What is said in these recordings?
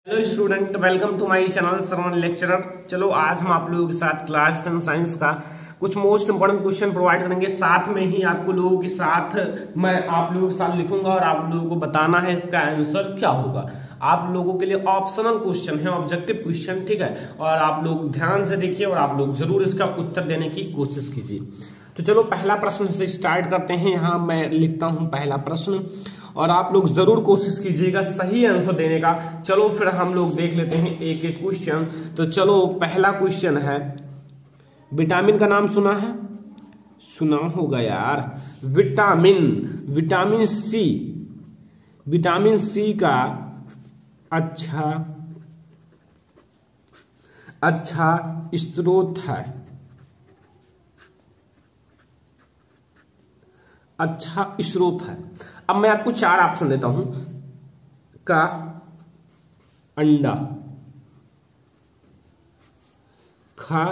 Hello student, welcome to my channel Shravan lecturer. चलो आज हम आप लोगों के साथ क्लास 10 साइंस का कुछ मोस्ट इंपोर्टेंट क्वेश्चन प्रोवाइड करेंगे। साथ में ही आपको लोगों के साथ मैं आप लोगों के साथ लिखूंगा और आप लोगों को बताना है इसका आंसर क्या होगा। आप लोगों के लिए ऑप्शनल क्वेश्चन है, ऑब्जेक्टिव क्वेश्चन, ठीक है। और आप लोग ध्यान से देखिए और आप लोग जरूर इसका उत्तर देने की कोशिश कीजिए। तो चलो पहला प्रश्न से स्टार्ट करते हैं। यहाँ मैं लिखता हूं पहला प्रश्न और आप लोग जरूर कोशिश कीजिएगा सही आंसर देने का। चलो फिर हम लोग देख लेते हैं एक एक क्वेश्चन। तो चलो पहला क्वेश्चन है, विटामिन का नाम सुना है? सुना होगा यार। विटामिन सी, विटामिन सी का अच्छा स्रोत है, अच्छा स्रोत है। अब मैं आपको चार ऑप्शन देता हूं। का, अंडा, खा,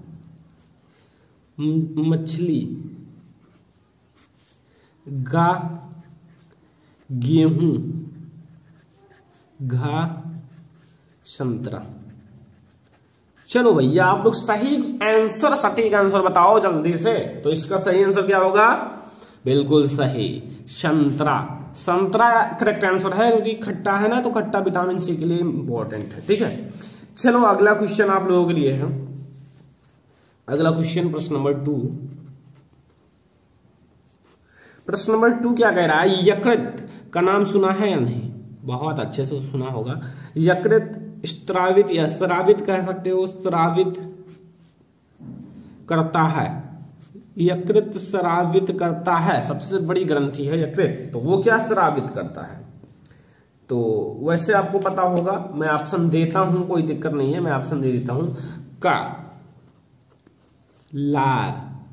मछली, गा, गेहूं, घा, संतरा। चलो भैया आप लोग सही आंसर, सटीक आंसर बताओ जल्दी से। तो इसका सही आंसर क्या होगा? बिल्कुल सही, संतरा। संतरा करेक्ट आंसर है क्योंकि खट्टा है ना, तो खट्टा विटामिन सी के लिए इंपॉर्टेंट है, ठीक है। चलो अगला क्वेश्चन आप लोगों के लिए है। अगला क्वेश्चन प्रश्न नंबर 2। प्रश्न नंबर 2 क्या कह रहा है? यकृत का नाम सुना है या नहीं? बहुत अच्छे से सुना होगा। यकृत स्रावित या स्रावित कह सकते हो, स्रावित करता है। यकृत स्रावित करता है, सबसे बड़ी ग्रंथि है यकृत, तो वो क्या स्रावित करता है? तो वैसे आपको पता होगा, मैं ऑप्शन देता हूं, कोई दिक्कत नहीं है, मैं ऑप्शन दे देता हूं। का, लार,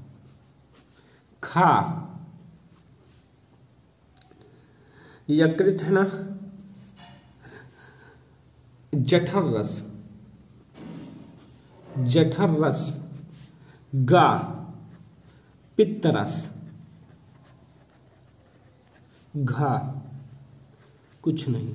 खा, यकृत है ना, जठर रस, जठर रस, गा, पित्तरस, घा, कुछ नहीं।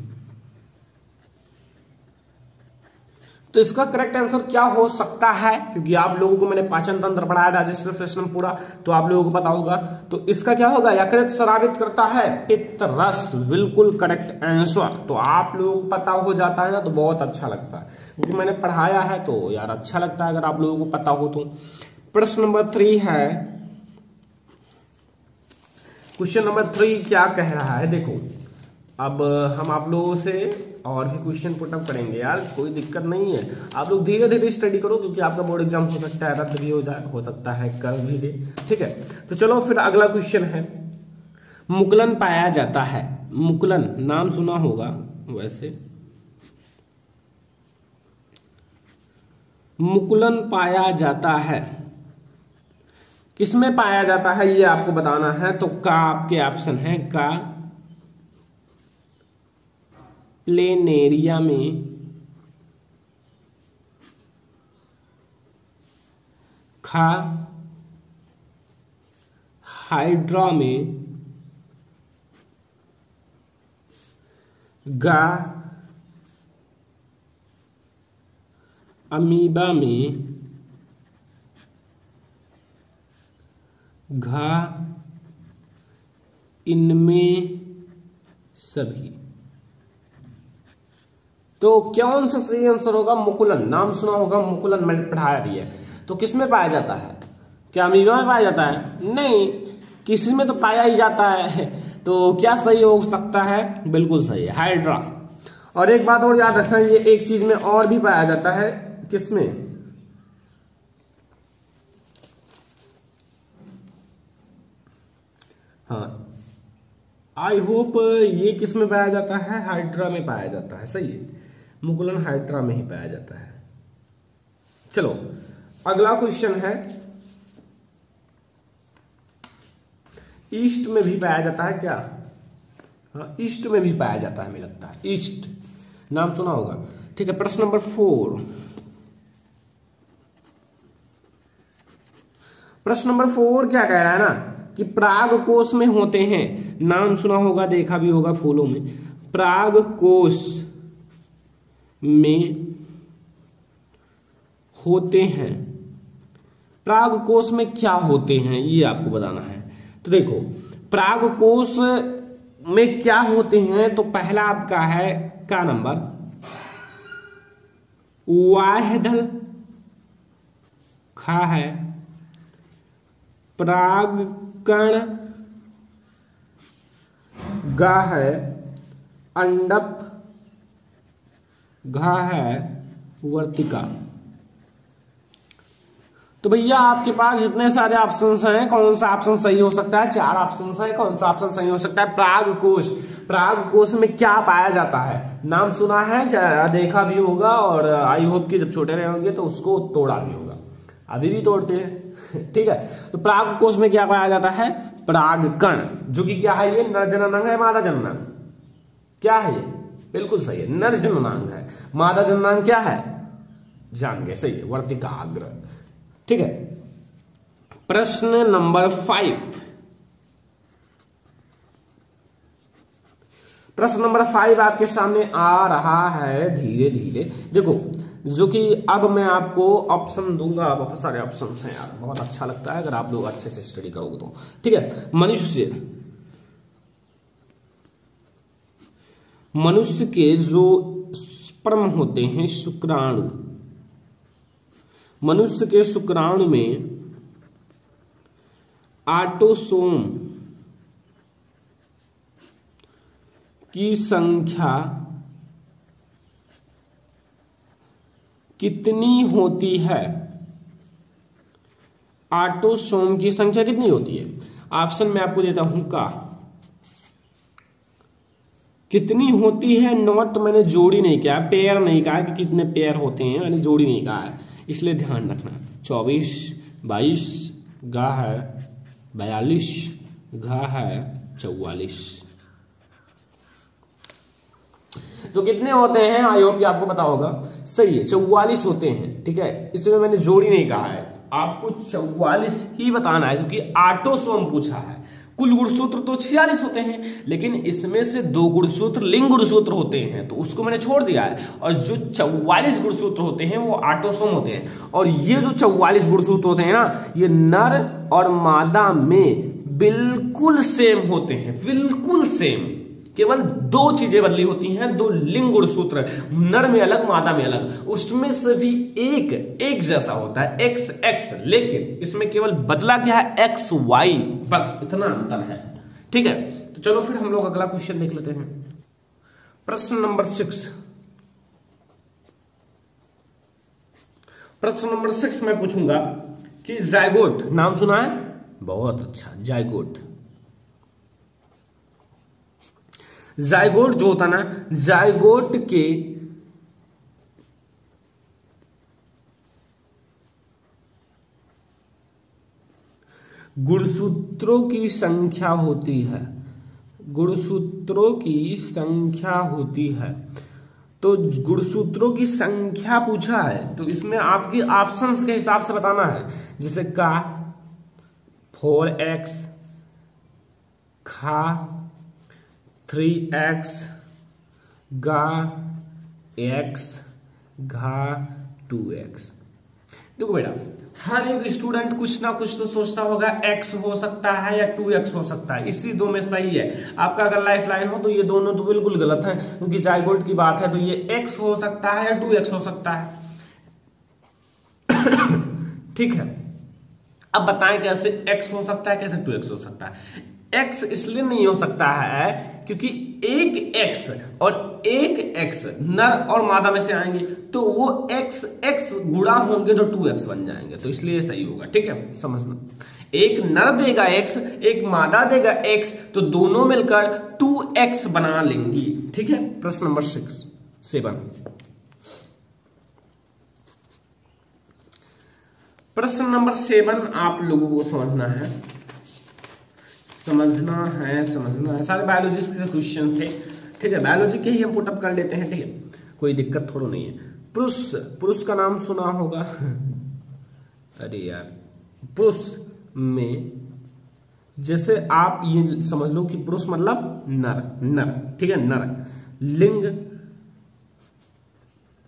तो इसका करेक्ट आंसर क्या हो सकता है? क्योंकि आप लोगों को मैंने पाचन तंत्र पढ़ाया, डाइजेस्टिव सिस्टम पूरा, तो आप लोगों को पता होगा। तो इसका क्या होगा? यकृत स्रावित करता है पित्त रस, बिल्कुल करेक्ट आंसर। तो आप लोगों को पता हो जाता है ना, तो बहुत अच्छा लगता है, क्योंकि मैंने पढ़ाया है तो यार अच्छा लगता है अगर आप लोगों को पता हो तो। प्रश्न नंबर 3 है। क्वेश्चन नंबर 3 क्या कह रहा है? देखो अब हम आप लोगों से और भी क्वेश्चन पुटअप करेंगे यार, कोई दिक्कत नहीं है। आप लोग धीरे धीरे स्टडी करो, क्योंकि आपका बोर्ड एग्जाम हो सकता है रद्द भी हो जाए, हो सकता है कर भी दे, ठीक है। तो चलो फिर अगला क्वेश्चन है, मुकुलन पाया जाता है। मुकुलन नाम सुना होगा वैसे। मुकुलन पाया जाता है, किसमें पाया जाता है ये आपको बताना है। तो का आपके ऑप्शन है, का प्लेनेरिया में, खा हाइड्रा में, गा अमीबा में, घा इनमें सभी। तो कौन सा सही आंसर होगा? मुकुलन नाम सुना होगा, मुकुलन मैंने पढ़ाया भी है। तो किसमें पाया जाता है? क्या अमीबा में पाया जाता है? नहीं, किसी में तो पाया ही जाता है। तो क्या सही हो सकता है? बिल्कुल सही है, हाइड्रा। और एक बात और याद रखना, ये एक चीज में और भी पाया जाता है। किसमें? हाँ, आई होप ये किस में पाया जाता है? हाइड्रा में पाया जाता है, सही है। मुकुलन हाइड्रा में ही पाया जाता है। चलो अगला क्वेश्चन है, ईस्ट में भी पाया जाता है क्या? हाँ, ईस्ट में भी पाया जाता है, मुझे लगता है ईस्ट नाम सुना होगा, ठीक है। प्रश्न नंबर 4। प्रश्न नंबर 4 क्या कह रहा है ना, कि पराग कोश में होते हैं, नाम सुना होगा, देखा भी होगा फूलों में। पराग कोश में होते हैं। परागकोश में क्या होते हैं ये आपको बताना है। तो देखो परागकोश में क्या होते हैं, तो पहला आपका है का नंबर वाहिदल खा है परागकण, गा है अंडप, घा है वर्तिका। तो भैया आपके पास जितने सारे ऑप्शंस हैं, कौन सा ऑप्शन सही हो सकता है? 4 ऑप्शंस हैं, कौन सा ऑप्शन सही हो सकता है? परागकोश। परागकोश में क्या पाया जाता है? नाम सुना है, देखा भी होगा, और आई होप कि जब छोटे रहे होंगे तो उसको तोड़ा भी होगा, अभी भी तोड़ते हैं। ठीक है, तो परागकोश में क्या पाया जाता है? परागकण, जो कि क्या है? ये नर जननांग है, मादा जननांग? क्या है ये? बिल्कुल सही है, नर जननांग है। मादा जननांग क्या है? जान गए, सही है, वर्तिकाग्र। ठीक है, प्रश्न नंबर 5। प्रश्न नंबर 5 आपके सामने आ रहा है धीरे धीरे। देखो जो कि अब मैं आपको ऑप्शन दूंगा, बहुत सारे ऑप्शन हैं यार, बहुत अच्छा लगता है अगर आप लोग अच्छे से स्टडी करोगे तो। ठीक है, मनुष्य के जो स्पर्म होते हैं, शुक्राणु, मनुष्य के शुक्राणु में ऑटोसोम की संख्या कितनी होती है? ऑटोसोम की संख्या कितनी होती है? ऑप्शन में आपको देता हूं का। कितनी होती है नॉट, मैंने जोड़ी नहीं किया, पेयर नहीं कहा कि कितने पेयर होते हैं, मैंने जोड़ी नहीं कहा है, इसलिए ध्यान रखना। 24, 22, गा है 42, घा है 44। तो कितने होते हैं? आई होप कि आपको पता होगा। सही है, 44 होते हैं। ठीक है, इसमें मैंने जोड़ी नहीं कहा है, आपको 44 ही बताना है क्योंकि ऑटोसोम पूछा है। कुल गुणसूत्र तो 46 होते हैं, लेकिन इसमें से 2 गुणसूत्र लिंग गुणसूत्र होते हैं, तो उसको मैंने छोड़ दिया है। और जो 44 गुणसूत्र होते हैं वो ऑटोसोम होते हैं। और ये जो 44 गुणसूत्र होते हैं ना, ये नर और मादा में बिल्कुल सेम होते हैं, बिल्कुल सेम। केवल 2 चीजें बदली होती हैं, 2 लिंग गुणसूत्र, नर में अलग मादा में अलग, उसमें से भी एक जैसा होता है एक्स एक्स, लेकिन इसमें केवल बदला क्या है? एक्स वाई, बस इतना अंतर है। ठीक है, तो चलो फिर हम लोग अगला क्वेश्चन देख लेते हैं। प्रश्न नंबर 6। प्रश्न नंबर 6 मैं पूछूंगा कि जायगोट, नाम सुना है? बहुत अच्छा, जायगोट। जायगोट जो होता ना, जायगोट के गुणसूत्रों की संख्या होती है, गुणसूत्रों की संख्या होती है। तो गुणसूत्रों की संख्या पूछा है, तो इसमें आपके ऑप्शंस के हिसाब से बताना है। जैसे का 4x, खा 3x, गा x, घा 2x। देखो बेटा, हर एक स्टूडेंट कुछ ना कुछ तो सोचता होगा, x हो सकता है या 2x हो सकता है, इसी 2 में सही है। आपका अगर लाइफ लाइन हो तो ये दोनों तो बिल्कुल गलत है, क्योंकि जायगोट की बात है तो ये x हो सकता है या 2x हो सकता है। ठीक है, अब बताएं कैसे x हो सकता है, कैसे 2x हो सकता है। x इसलिए नहीं हो सकता है क्योंकि एक x और एक x नर और मादा में से आएंगे, तो वो x x गुणा होंगे जो 2x बन जाएंगे, तो इसलिए सही होगा। ठीक है, समझना, एक नर देगा x, एक मादा देगा x, तो दोनों मिलकर 2x बना लेंगी। ठीक है, प्रश्न नंबर 7। प्रश्न नंबर 7 आप लोगों को समझना है, सारे बायोलॉजी के क्वेश्चन थे। ठीक है, बायोलॉजी के ही हम पुटअप कर लेते हैं। ठीक है, कोई दिक्कत थोड़ा नहीं है। पुरुष का नाम सुना होगा। अरे यार, पुरुष में जैसे आप ये समझ लो कि पुरुष मतलब नर, ठीक है, नर। लिंग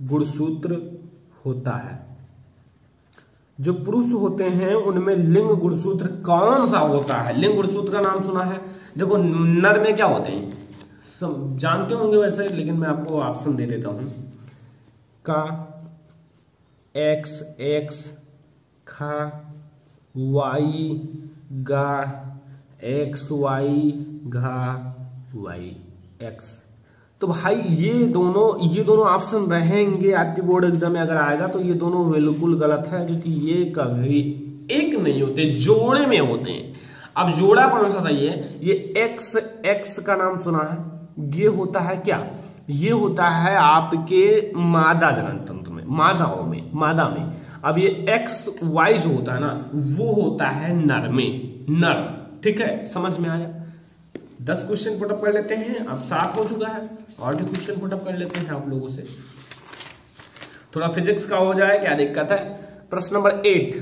गुणसूत्र होता है। जो पुरुष होते हैं उनमें लिंग गुणसूत्र कौन सा होता है? लिंग गुणसूत्र का नाम सुना है? देखो नर में क्या होते हैं सब जानते होंगे वैसे, लेकिन मैं आपको ऑप्शन दे देता हूं। का, एक्स एक्स, खा, वाई, गा, एक्स वाई, घा, वाई, एक्स। तो भाई ये दोनों ऑप्शन रहेंगे आपके बोर्ड एग्जाम में अगर आएगा तो ये दोनों बिल्कुल गलत है, क्योंकि ये कभी एक नहीं होते, जोड़े में होते हैं। अब जोड़ा कौन सा सही है? ये एक्स एक्स का नाम सुना है? ये होता है क्या? ये होता है आपके मादा जनन तंत्र में, मादा में। अब ये एक्स वाई जो होता है ना, वो होता है नर में, नर। ठीक है, समझ में आया? 10 क्वेश्चन पुटअप कर लेते हैं, अब 7 हो चुका है, और भी क्वेश्चन पुटअप कर लेते हैं आप लोगों से। थोड़ा फिजिक्स का हो जाए, क्या दिक्कत है। प्रश्न नंबर 8,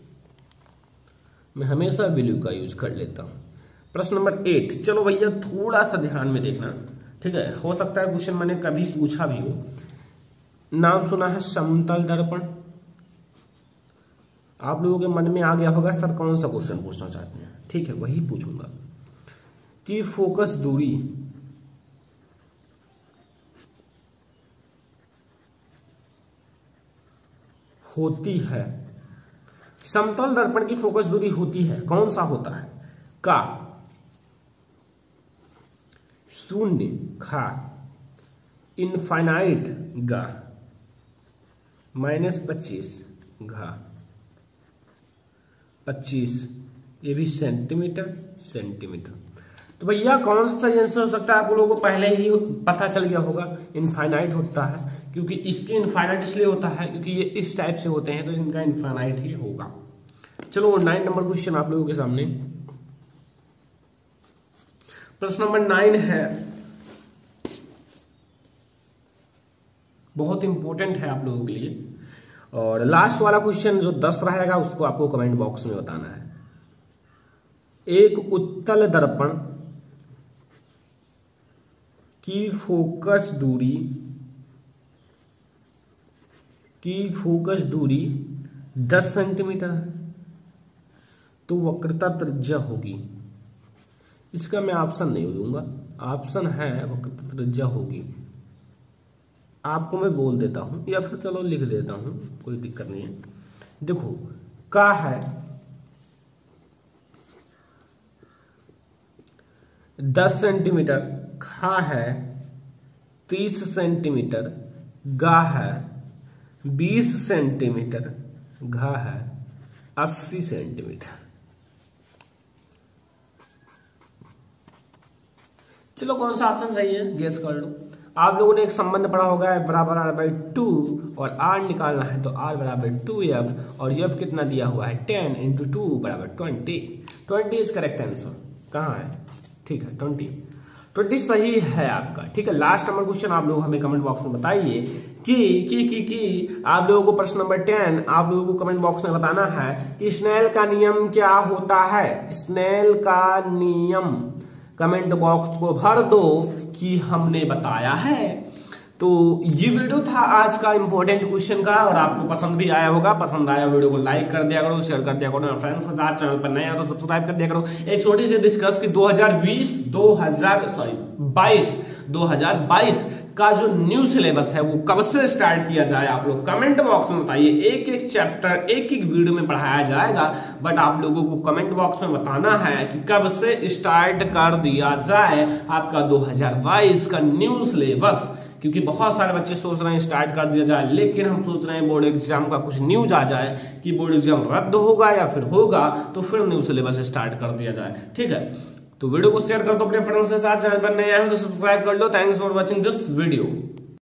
मैं हमेशा वैल्यू का यूज कर लेता हूं। प्रश्न नंबर 8, चलो भैया थोड़ा सा ध्यान में देखना, ठीक है? हो सकता है क्वेश्चन मैंने कभी पूछा भी हो। नाम सुना है समतल दर्पण? आप लोगों के मन में आ गया होगा सर कौन सा क्वेश्चन पूछना चाहते हैं, ठीक है, वही पूछूंगा। कि फोकस दूरी होती है, समतल दर्पण की फोकस दूरी होती है, कौन सा होता है? का, 0, खा, इनफाइनाइट, गा, -25, घा, 25, ये भी सेंटीमीटर। तो भैया कौन सा सही आंसर हो सकता है? आप लोगों को पहले ही पता चल गया होगा, इनफाइनाइट होता है, क्योंकि इसके इनफाइनाइट इसलिए होता है क्योंकि ये इस टाइप से होते हैं, तो इनका इनफाइनाइट ही होगा। चलो 9 नंबर क्वेश्चन आप लोगों के सामने। प्रश्न नंबर 9 है, बहुत इंपॉर्टेंट है आप लोगों के लिए, और लास्ट वाला क्वेश्चन जो 10 रहेगा उसको आपको कमेंट बॉक्स में बताना है। एक उत्तल दर्पण की फोकस दूरी 10 सेंटीमीटर है, तो वक्रता त्रिज्या होगी। इसका मैं ऑप्शन नहीं दूंगा, ऑप्शन है वक्रता त्रिज्या होगी। आपको मैं बोल देता हूं, या फिर चलो लिख देता हूं, कोई दिक्कत नहीं है। देखो, का है 10 सेंटीमीटर, खा है 30 सेंटीमीटर, गा है 20 सेंटीमीटर, घा है 80 सेंटीमीटर। चलो कौन सा ऑप्शन सही है गेस कर लो। आप लोगों ने एक संबंध पढ़ा होगा, बराबर r/2, और r निकालना है तो r बराबर 2f, और f कितना दिया हुआ है 10 × 2 बराबर 20 इज करेक्ट आंसर। कहाँ है? ठीक है, 20 सही है आपका। ठीक है, लास्ट नंबर क्वेश्चन आप लोग हमें कमेंट बॉक्स में बताइए कि आप लोगों को प्रश्न नंबर 10 आप लोगों को कमेंट बॉक्स में बताना है कि स्नेल का नियम क्या होता है। स्नेल का नियम कमेंट बॉक्स को भर दो कि हमने बताया है। तो ये वीडियो था आज का इंपॉर्टेंट क्वेश्चन का, और आपको पसंद भी आया होगा। पसंद आया वीडियो को लाइक कर दिया करो, शेयर कर दिया करो, फ्रेंड्स के साथ। चैनल पर नए हो तो सब्सक्राइब कर दिया करो। एक छोटी सी डिस्कस की 2022 का जो न्यू सिलेबस है वो कब से स्टार्ट किया जाए, आप लोग कमेंट बॉक्स में बताइए। एक चैप्टर एक वीडियो में पढ़ाया जाएगा, बट आप लोगों को कमेंट बॉक्स में बताना है कि कब से स्टार्ट कर दिया जाए आपका 2022 का न्यू सिलेबस। क्योंकि बहुत सारे बच्चे सोच रहे हैं स्टार्ट कर दिया जाए, लेकिन हम सोच रहे हैं बोर्ड एग्जाम का कुछ न्यूज आ जाए कि बोर्ड एग्जाम रद्द होगा या फिर होगा, तो फिर न्यू सिलेबस स्टार्ट कर दिया जाए। ठीक है, तो वीडियो को शेयर कर दो अपने फ्रेंड्स के साथ। चैनल पर नए आए हो तो सब्सक्राइब कर लो। Thanks for watching this video.